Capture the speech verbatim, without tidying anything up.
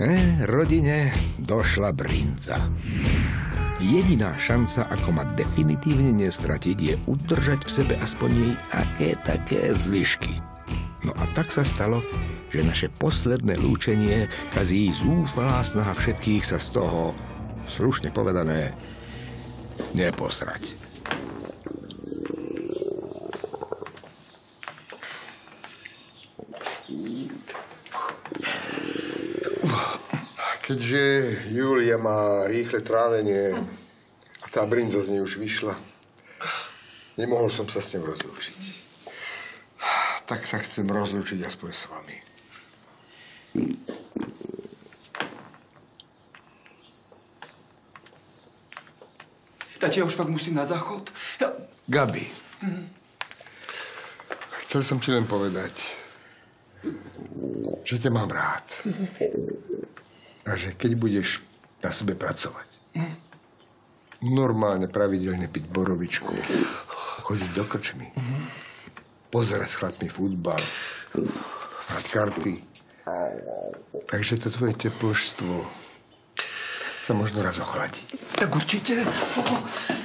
E, rodine došla brinca. Jediná šanca, ako ma definitívne nestratiť, je udržať v sebe aspoň jej aké také zvyšky. No a tak sa stalo, že naše posledné lúčenie kazí zúfalá snaha všetkých sa z toho, slušne povedané, neposrať. Keďže Julia má rýchle trávenie a tá brinza z nej už vyšla, nemohol som sa s ňou rozlúčiť. Tak sa chcem rozlúčiť aspoň s vami. Tati, ja už fakt musím na záchod. Ja... Gabi, mm. chcel som ti len povedať, že ťa mám rád. A že keď budeš na sebe pracovať, mm. normálne, pravidelne piť borovičku, chodiť do krčmy, mm. pozerať s chlapmi futbal, hrať karty, takže to tvoje teplžstvo sa možno raz ochladí. Tak určite.